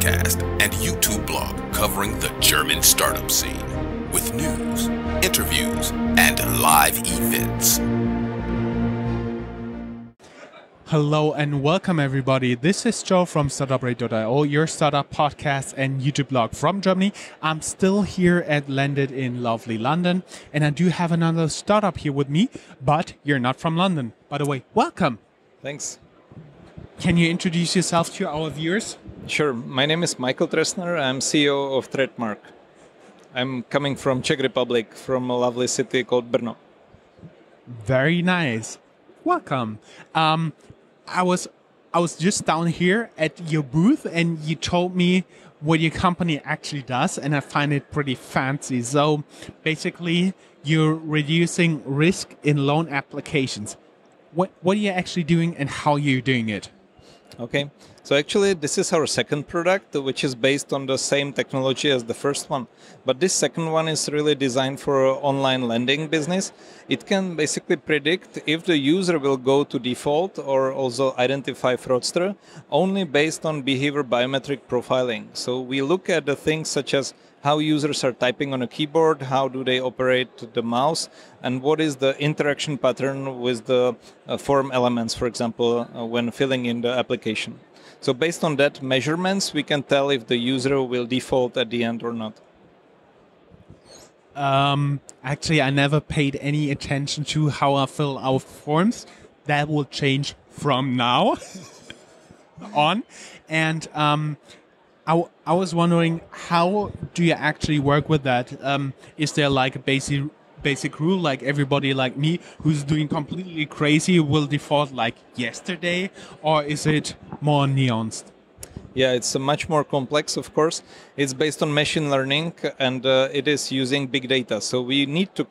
podcast and YouTube blog covering the German startup scene with news, interviews, and live events. Hello and welcome everybody. This is Joe from Startuprad.io, your startup podcast and YouTube blog from Germany. I'm still here landed in lovely London, and I do have another startup here with me, but you're not from London. By the way, welcome. Thanks. Can you introduce yourself to our viewers? Sure. My name is Michael Trestner. I'm CEO of ThreatMark. I'm coming from Czech Republic, from a lovely city called Brno. Very nice. Welcome. I was just down here at your booth, and you told me what your company actually does, and I find it pretty fancy. So basically, you're reducing risk in loan applications. What are you actually doing, and how are you doing it? Okay. So actually, this is our second product, which is based on the same technology as the first one. But this second one is really designed for online lending business. It can basically predict if the user will go to default or also identify fraudster only based on behavior biometric profiling. So we look at the things such as how users are typing on a keyboard, how do they operate the mouse, and what is the interaction pattern with the form elements, for example, when filling in the application. So based on that measurements, we can tell if the user will default at the end or not. Actually, I never paid any attention to how I fill out forms. That will change from now on. And I was wondering, how do you actually work with that? Is there like a basic rule, like everybody like me who's doing completely crazy will default like yesterday, or is it more nuanced? Yeah, it's much more complex, of course. It's based on machine learning, and it is using big data. So we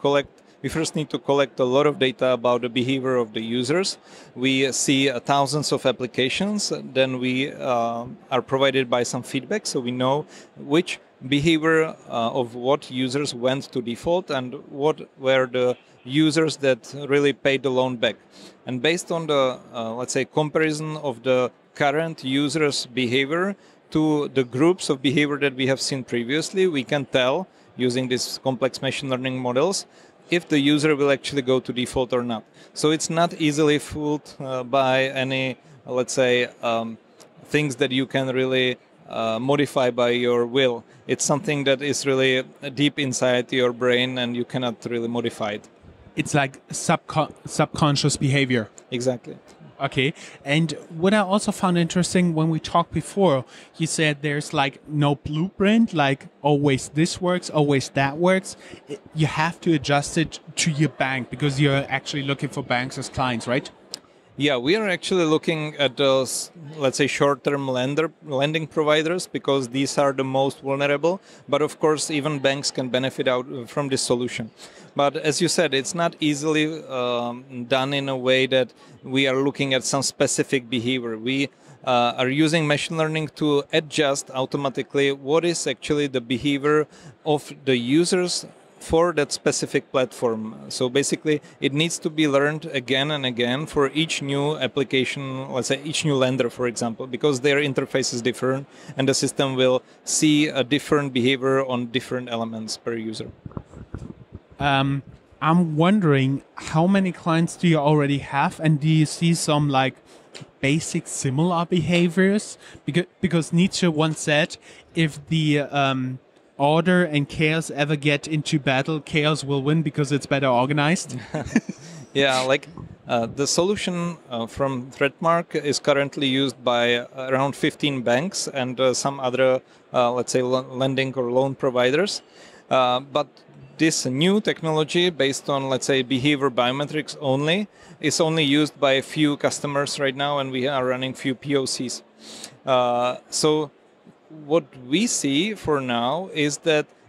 first need to collect a lot of data about the behavior of the users. We see thousands of applications. Then we are provided by some feedback, so we know which behavior of what users went to default and what were the users that really paid the loan back. And based on the, let's say, comparison of the current users' behavior to the groups of behavior that we have seen previously, we can tell, using these complex machine learning models, if the user will actually go to default or not. So it's not easily fooled by any, let's say, things that you can really modify by your will. It's something that is really deep inside your brain and you cannot really modify it. It's like subconscious behavior. Exactly. Okay. And what I also found interesting when we talked before, you said there's like no blueprint, like always this works, always that works. You have to adjust it to your bank because you're actually looking for banks as clients, right? Yeah, we are actually looking at those, let's say, short-term lending providers because these are the most vulnerable. But of course, even banks can benefit out from this solution. But as you said, it's not easily done in a way that we are looking at some specific behavior. We are using machine learning to adjust automatically what is actually the behavior of the users for that specific platform. So basically, it needs to be learned again and again for each new application, let's say each new lender, for example, because their interface is different and the system will see a different behavior on different elements per user. I'm wondering, how many clients do you already have, and do you see some like basic similar behaviors? Because Nietzsche once said, if the order and chaos ever get into battle, chaos will win because it's better organized. Yeah, like the solution from ThreatMark is currently used by around 15 banks and some other, let's say, lending or loan providers. But this new technology based on, let's say, behavior biometrics only is only used by a few customers right now, and we are running few POCs. So what we see for now is that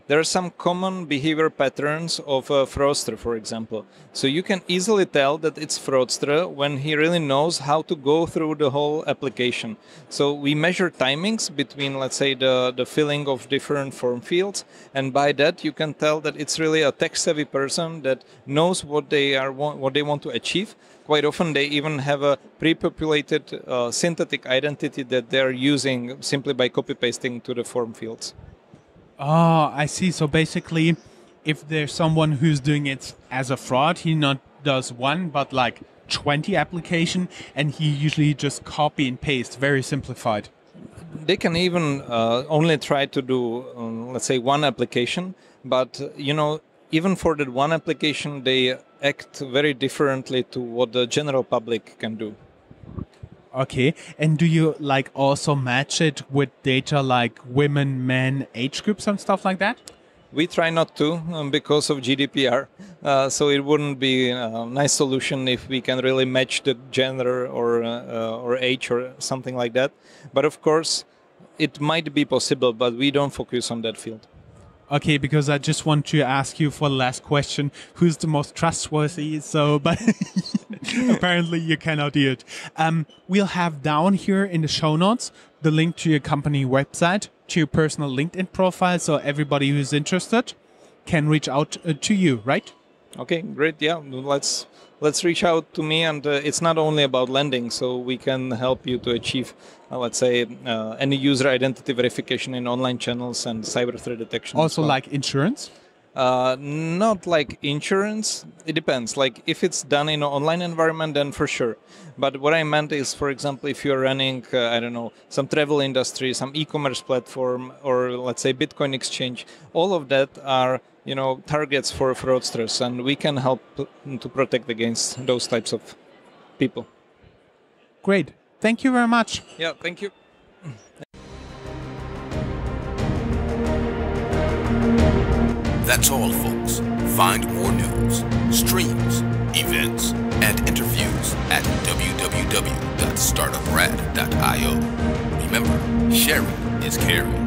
there are some common behavior patterns of a fraudster, for example. So you can easily tell that it's fraudster when he really knows how to go through the whole application. So we measure timings between, let's say, the filling of different form fields, and by that you can tell that it's really a tech-savvy person that knows what they want to achieve. Quite often they even have a pre-populated synthetic identity that they're using simply by copy-pasting to the form fields. Oh, I see. So basically, if there's someone who's doing it as a fraud, he not does one, but like 20 application, and he usually just copy and paste, very simplified. They can even only try to do, let's say, one application, but even for that one application, they act very differently to what the general public can do. Okay, and do you like also match it with data like women, men, age groups and stuff like that? We try not to because of GDPR, so it wouldn't be a nice solution if we can really match the gender or age or something like that. But of course, it might be possible, but we don't focus on that field. Okay, because I just want to ask you for the last question, who's the most trustworthy? So, but apparently you cannot do it. We'll have down here in the show notes the link to your company website, to your personal LinkedIn profile, so everybody who's interested can reach out to you, right? Okay, great. Yeah, let's reach out to me, and it's not only about lending, so we can help you to achieve, let's say, any user identity verification in online channels and cyber threat detection. Also, like insurance? Not like insurance. It depends. Like if it's done in an online environment, then for sure. But what I meant is, for example, if you're running, I don't know, some travel industry, some e-commerce platform, or let's say Bitcoin exchange, all of that are targets for fraudsters, and we can help to protect against those types of people. Great. Thank you very much. Yeah, thank you. That's all, folks. Find more news, streams, events, and interviews at www.startuprad.io. Remember, sharing is caring.